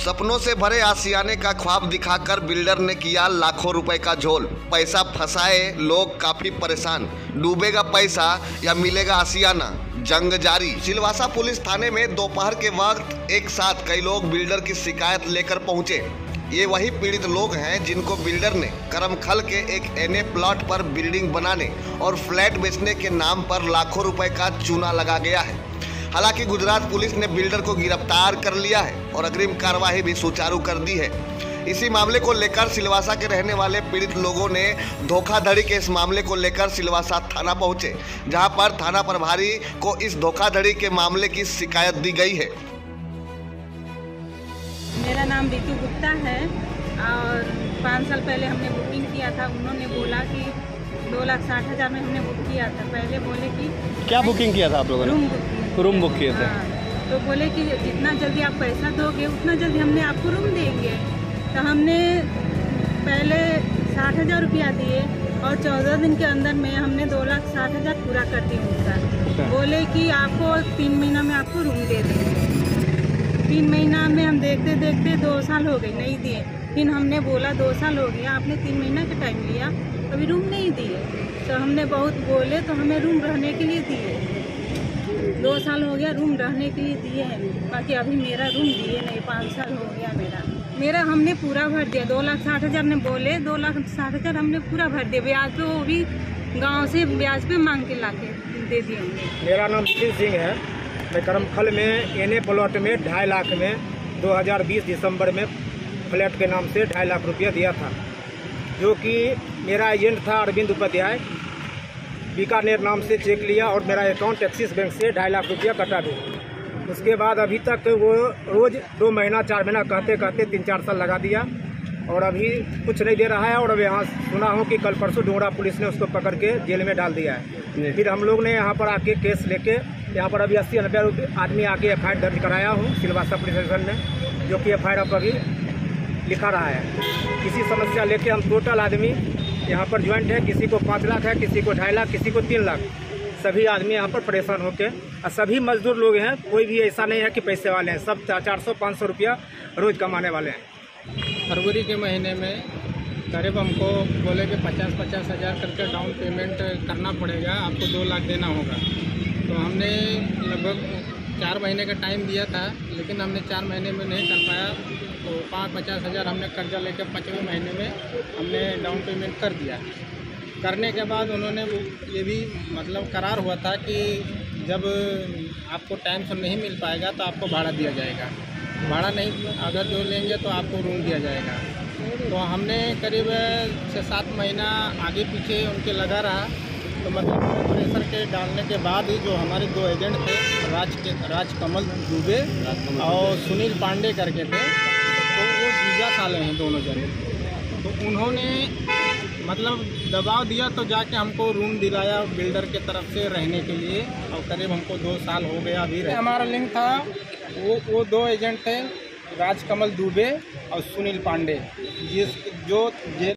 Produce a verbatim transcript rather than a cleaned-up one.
सपनों से भरे आशियाने का ख्वाब दिखाकर बिल्डर ने किया लाखों रुपए का झोल। पैसा फंसाए लोग काफी परेशान, डूबेगा पैसा या मिलेगा आशियाना, जंग जारी। सिलवासा पुलिस थाने में दोपहर के वक्त एक साथ कई लोग बिल्डर की शिकायत लेकर पहुंचे। ये वही पीड़ित लोग हैं जिनको बिल्डर ने करमखल के एक एनए प्लॉट पर बिल्डिंग बनाने और फ्लैट बेचने के नाम पर लाखों रुपए का चूना लगा गया है। हालांकि गुजरात पुलिस ने बिल्डर को गिरफ्तार कर लिया है और अग्रिम कार्रवाई भी सुचारू कर दी है। इसी मामले को लेकर सिलवासा के रहने वाले पीड़ित लोगों ने धोखाधड़ी के इस मामले को लेकर सिलवासा थाना पहुंचे, जहां पर थाना प्रभारी को इस धोखाधड़ी के मामले की शिकायत दी गई है। मेरा नाम रितु गुप्ता है और पाँच साल पहले हमने बुकिंग किया था। उन्होंने बोला कि दो लाख साठ हज़ार में हमने बुक किया था। पहले बोले कि क्या बुकिंग किया था आप लोगों ने? रूम बुक रूम बुक किए थे। हाँ, तो बोले कि जितना जल्दी आप पैसा दोगे उतना जल्दी हमने आपको रूम देंगे। तो हमने पहले साठ हज़ार रुपया दिए और चौदह दिन के अंदर में हमने दो लाख साठ हज़ार पूरा कर दिए उनका। बोले कि आपको तीन महीना में आपको रूम दे देंगे। तीन महीना में हम देखते देखते दो साल हो गए, नहीं दिए। फिर हमने बोला दो साल हो गया, आपने तीन महीना का टाइम लिया, अभी रूम नहीं दिए। तो हमने बहुत बोले तो हमें रूम रहने के लिए दिए। दो साल हो गया रूम रहने के लिए दिए हैं, बाकी अभी मेरा रूम दिए नहीं। पाँच साल हो गया मेरा मेरा हमने पूरा भर दिया। दो लाख साठ हज़ार ने बोले, दो लाख साठ हज़ार हमने पूरा भर दिया। ब्याज पे वो भी गाँव से ब्याज पे मांग के ला के दे दिए हमने। मेरा नाम नितिन सिंह है। मैं करमखल में एनए प्लॉट में ढाई लाख में दो हज़ार बीस दिसंबर में फ्लैट के नाम से ढाई लाख रुपया दिया था, जो कि मेरा एजेंट था अरविंद उपाध्याय। बीकानेर नाम से चेक लिया और मेरा अकाउंट एक्सिस बैंक से ढाई लाख रुपया कटा दिया। उसके बाद अभी तक वो रोज़ दो महीना चार महीना कहते कहते तीन चार साल लगा दिया और अभी कुछ नहीं दे रहा है। और अब यहाँ सुना हूँ कि कल परसों डोंगरा पुलिस ने उसको पकड़ के जेल में डाल दिया है। फिर हम लोग ने यहाँ पर आके केस लेके यहाँ पर अभी अस्सी नब्बे रुपये आदमी आके एफ आई आर दर्ज कराया हूँ सिलवासा पुलिस स्टेशन में, जो कि एफ आई आर अब अभी लिखा रहा है। किसी समस्या लेके हम टोटल आदमी यहाँ पर ज्वाइंट है। किसी को पाँच लाख है, किसी को ढाई लाख, किसी को तीन लाख। सभी आदमी यहाँ पर परेशान होके, और सभी मजदूर लोग हैं। कोई भी ऐसा नहीं है कि पैसे वाले हैं, सब चार सौ पाँच सौ रुपया रोज कमाने वाले हैं। फरवरी के महीने में करीब हमको बोले कि पचास पचास हज़ार करके डाउन पेमेंट करना पड़ेगा, आपको दो लाख देना होगा। तो हमने लगभग चार महीने का टाइम दिया था, लेकिन हमने चार महीने में नहीं कर पाया। तो पाँच पचास हज़ार हमने कर्जा लेकर पाँचवें महीने में हमने डाउन पेमेंट कर दिया। करने के बाद उन्होंने ये भी मतलब करार हुआ था कि जब आपको टाइम से नहीं मिल पाएगा तो आपको भाड़ा दिया जाएगा, भाड़ा नहीं अगर जो लेंगे तो आपको रूम दिया जाएगा। तो हमने करीब छः सात महीना आगे पीछे उनके लगा रहा। तो मतलब प्रेशर के डालने के बाद ही जो हमारे दो एजेंट थे, राज के राज कमल दुबे और सुनील पांडे करके थे, तो वो वीजा साले हैं दोनों जने। तो उन्होंने मतलब दबाव दिया तो जाके हमको रूम दिलाया बिल्डर के तरफ से रहने के लिए, और करीब हमको दो साल हो गया अभी रहे। हमारा लिंक था वो वो दो एजेंट थे, राज कमल दुबे और सुनील पांडे, जिस जो जेल